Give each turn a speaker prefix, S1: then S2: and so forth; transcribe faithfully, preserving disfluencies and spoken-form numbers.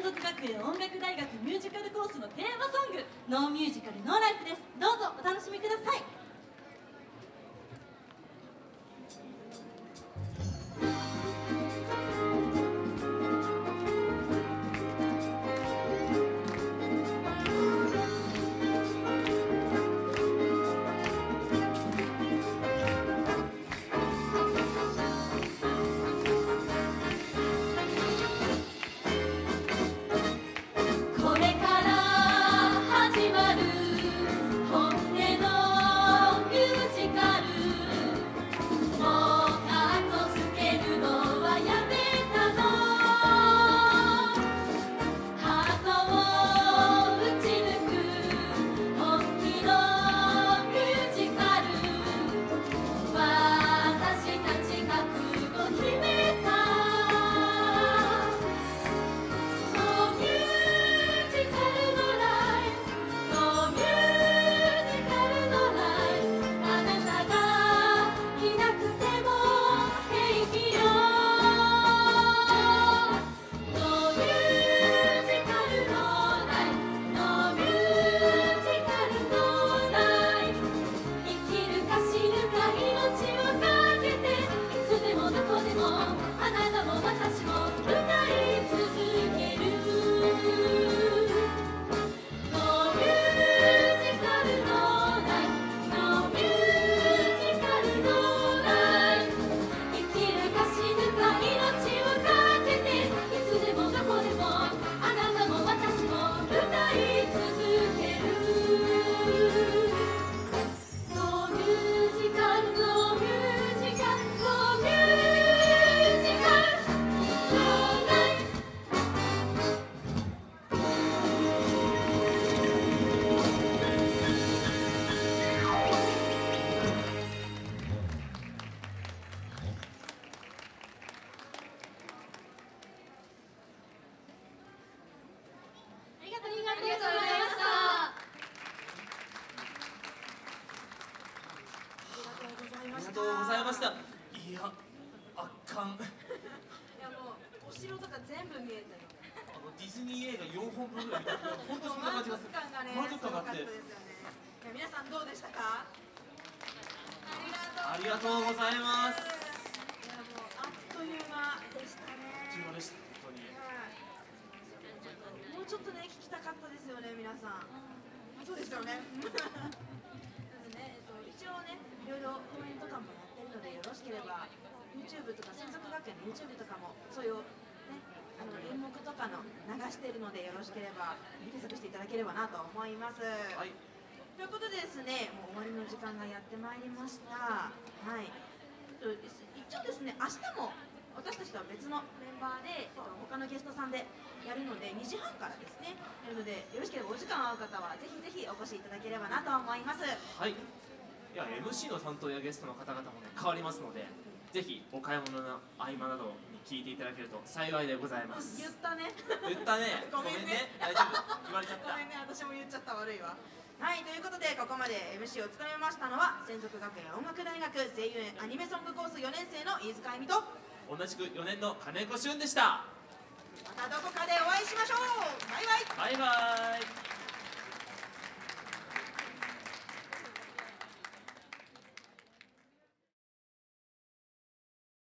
S1: 属学園音楽大学ミュージカルコースのテーマソング「ノーミュージカルノーライフ」です。どうぞお楽しみください。
S2: いや、圧巻。
S3: いやもうお城とか全部見えたよ。
S2: あのディズニー映画よんほんぶんぐらい見た。本当そんな感じがする。
S3: 満足感がね、すごかったですよね。いや皆さんどうでしたか？
S2: ありがとうございます。
S3: いやもうあっという間でしたね。
S2: あっという間でした本当に。
S3: もうちょっとね聞きたかったですよね皆さん。そうですよね。ね、えっと、一応ね、いろいろ公演とかもやってるのでよろしければ YouTube とか専属学園の YouTube とかもそういうね、あの演目とかの流しているのでよろしければ検索していただければなと思います。はい、ということでですね、もう終わりの時間がやってまいりました。はい、一応ですね、明日も私たちとは別のメンバーで、えっと、他のゲストさんでやるのでにじはんからですねやるので、よろしければお時間合う方はぜひぜひお越しいただければなと思います。
S2: はい、いや エムシー の担当やゲストの方々もね変わりますので、ぜひお買い物の合間などに聞いていただけると幸いでございます。
S3: 言ったね
S2: 言ったねごめんね、大丈夫、言われちゃった。
S3: ごめんね、私も言っちゃった、悪いわ。はい、ということでここまで エムシー を務めましたのは専属学園音楽大学声優アニメソングコースよねん生の飯塚恵美と、
S2: 同じくよねんの金子俊でした。
S3: またどこかでお会いしましょう。バイバイ。
S2: バイバイ。